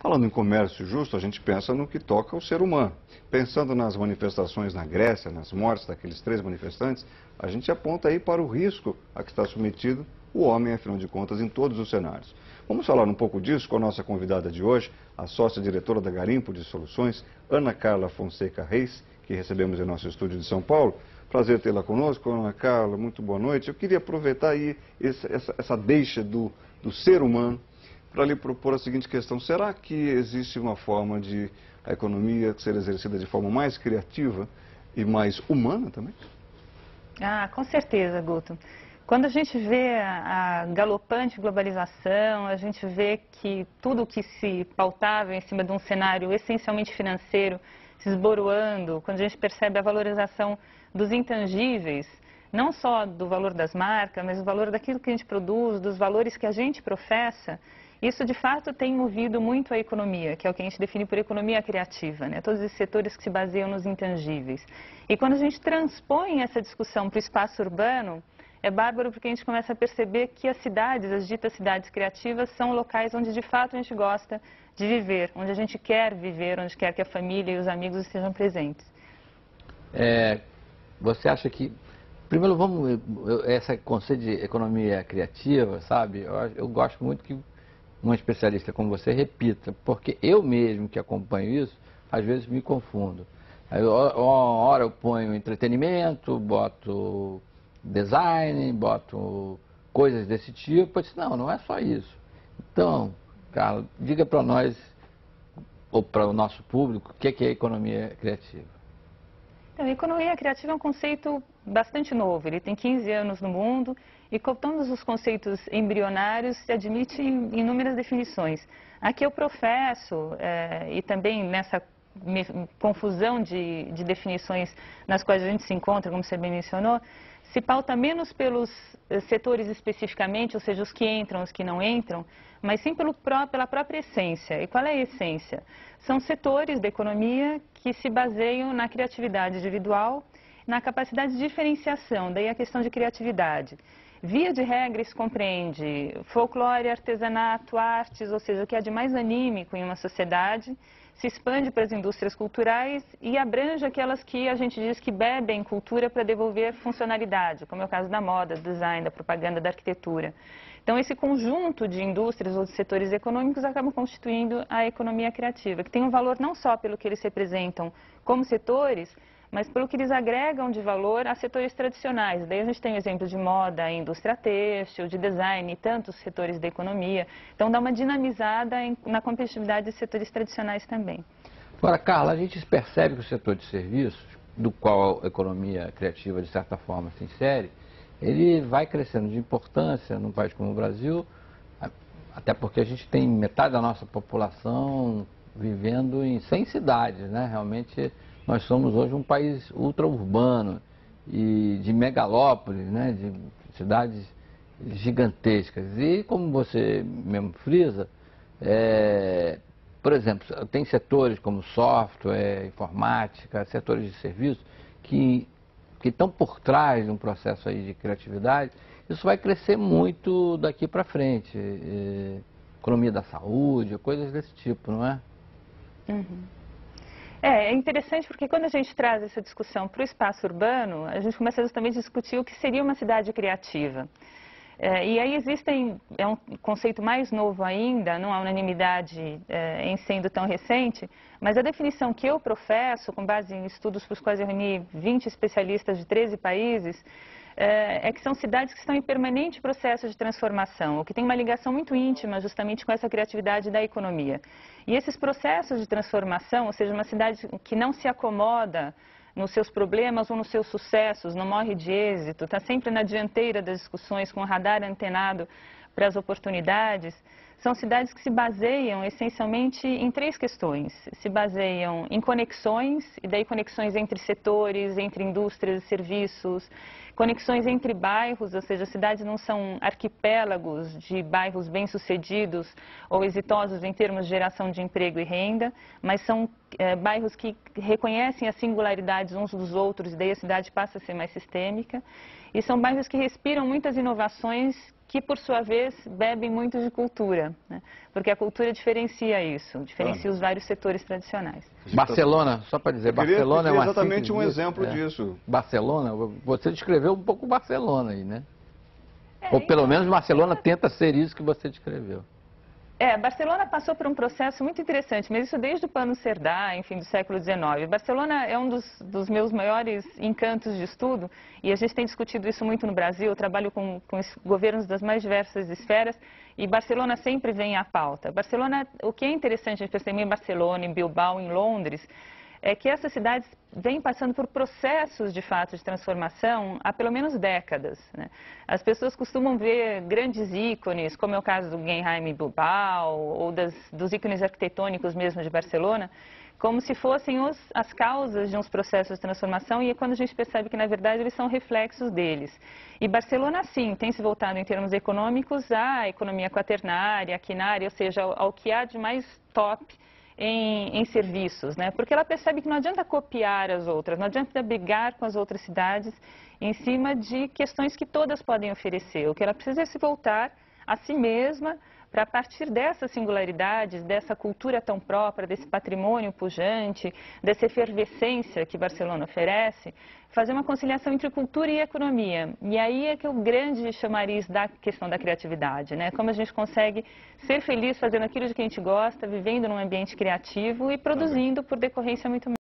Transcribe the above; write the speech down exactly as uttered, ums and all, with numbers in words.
Falando em comércio justo, a gente pensa no que toca ao ser humano. Pensando nas manifestações na Grécia, nas mortes daqueles três manifestantes, a gente aponta aí para o risco a que está submetido o homem, afinal de contas, em todos os cenários. Vamos falar um pouco disso com a nossa convidada de hoje, a sócia-diretora da Garimpo de Soluções, Ana Carla Fonseca Reis, que recebemos em nosso estúdio de São Paulo. Prazer tê-la conosco, Ana Carla, muito boa noite. Eu queria aproveitar aí essa, essa, essa deixa do, do ser humano para lhe propor a seguinte questão: será que existe uma forma de a economia ser exercida de forma mais criativa e mais humana também? Ah, com certeza, Guto. Quando a gente vê a, a galopante globalização, a gente vê que tudo que se pautava em cima de um cenário essencialmente financeiro se esboroando, quando a gente percebe a valorização dos intangíveis, não só do valor das marcas, mas o valor daquilo que a gente produz, dos valores que a gente professa, isso de fato tem movido muito a economia, que é o que a gente define por economia criativa, né? Todos esses setores que se baseiam nos intangíveis. E quando a gente transpõe essa discussão para o espaço urbano, é bárbaro porque a gente começa a perceber que as cidades, as ditas cidades criativas, são locais onde de fato a gente gosta de viver, onde a gente quer viver, onde quer que a família e os amigos estejam presentes. É, você acha que, primeiro vamos, esse conceito de economia criativa, sabe, eu, eu gosto muito que um especialista como você repita, porque eu mesmo que acompanho isso, às vezes me confundo. Aí, uma hora eu ponho entretenimento, boto design, boto coisas desse tipo. Eu disse, não, não é só isso. Então, Carla, diga para nós, ou para o nosso público, o que é economia criativa. Então, a economia criativa é um conceito bastante novo, ele tem quinze anos no mundo e com todos os conceitos embrionários se admite inúmeras definições. Aqui eu professo, é, e também nessa confusão de, de definições nas quais a gente se encontra, como você bem mencionou, se pauta menos pelos setores especificamente, ou seja, os que entram, os que não entram, mas sim pelo, pela própria essência. E qual é a essência? São setores da economia que se baseiam na criatividade individual, na capacidade de diferenciação, daí a questão de criatividade. Via de regra, isso compreende folclore, artesanato, artes, ou seja, o que há de mais anímico em uma sociedade, se expande para as indústrias culturais e abrange aquelas que a gente diz que bebem cultura para devolver funcionalidade, como é o caso da moda, do design, da propaganda, da arquitetura. Então, esse conjunto de indústrias ou de setores econômicos acaba constituindo a economia criativa, que tem um valor não só pelo que eles representam como setores, mas pelo que eles agregam de valor a setores tradicionais. Daí a gente tem o exemplo de moda, a indústria têxtil, de design e tantos setores da economia. Então dá uma dinamizada em, na competitividade dos setores tradicionais também. Agora, Carla, a gente percebe que o setor de serviços, do qual a economia criativa de certa forma se insere, ele vai crescendo de importância num país como o Brasil, até porque a gente tem metade da nossa população vivendo em cem cidades, né? Realmente nós somos hoje um país ultra-urbano e de megalópolis, né? De cidades gigantescas. E como você mesmo frisa, é, por exemplo, tem setores como software, informática, setores de serviços que, que estão por trás de um processo aí de criatividade. Isso vai crescer muito daqui para frente. É, economia da saúde, coisas desse tipo, não é? Uhum. É, é interessante porque quando a gente traz essa discussão para o espaço urbano, a gente começa justamente a discutir o que seria uma cidade criativa. É, e aí existem, é um conceito mais novo ainda, não há unanimidade é, em sendo tão recente, mas a definição que eu professo, com base em estudos para os quais eu reuni vinte especialistas de treze países, é, é que são cidades que estão em permanente processo de transformação, o que tem uma ligação muito íntima justamente com essa criatividade da economia. E esses processos de transformação, ou seja, uma cidade que não se acomoda nos seus problemas ou nos seus sucessos, não morre de êxito, está sempre na dianteira das discussões, com o radar antenado para as oportunidades, são cidades que se baseiam essencialmente em três questões. Se baseiam em conexões, e daí conexões entre setores, entre indústrias e serviços, conexões entre bairros, ou seja, as cidades não são arquipélagos de bairros bem-sucedidos ou exitosos em termos de geração de emprego e renda, mas são é, bairros que reconhecem as singularidades uns dos outros, e daí a cidade passa a ser mais sistêmica. E são bairros que respiram muitas inovações que, por sua vez, bebem muito de cultura, né? Porque a cultura diferencia isso, diferencia ah. os vários setores tradicionais. Barcelona, só para dizer, eu queria, Barcelona eu é uma exatamente um disso, exemplo é. disso. Barcelona, você descreveu um pouco Barcelona aí, né? É, Ou pelo então, menos Barcelona tenta ser isso que você descreveu. É, Barcelona passou por um processo muito interessante, mas isso desde o Plano Cerdá, enfim, do século dezenove. Barcelona é um dos, dos meus maiores encantos de estudo e a gente tem discutido isso muito no Brasil. Eu trabalho com, com governos das mais diversas esferas e Barcelona sempre vem à pauta. Barcelona, o que é interessante a gente perceber em Barcelona, em Bilbao, em Londres, é que essas cidades vêm passando por processos, de fato, de transformação há pelo menos décadas, né? As pessoas costumam ver grandes ícones, como é o caso do Guggenheim em Bilbao, ou das, dos ícones arquitetônicos mesmo de Barcelona, como se fossem os, as causas de uns processos de transformação, e é quando a gente percebe que, na verdade, eles são reflexos deles. E Barcelona, sim, tem se voltado em termos econômicos à economia quaternária, à quinária, ou seja, ao, ao que há de mais top Em, em serviços, né? Porque ela percebe que não adianta copiar as outras, não adianta brigar com as outras cidades em cima de questões que todas podem oferecer. O que ela precisa é se voltar a si mesma para, a partir dessas singularidades, dessa cultura tão própria, desse patrimônio pujante, dessa efervescência que Barcelona oferece, fazer uma conciliação entre cultura e economia. E aí é que é o grande chamariz da questão da criatividade, né? Como a gente consegue ser feliz fazendo aquilo de que a gente gosta, vivendo num ambiente criativo e produzindo por decorrência muito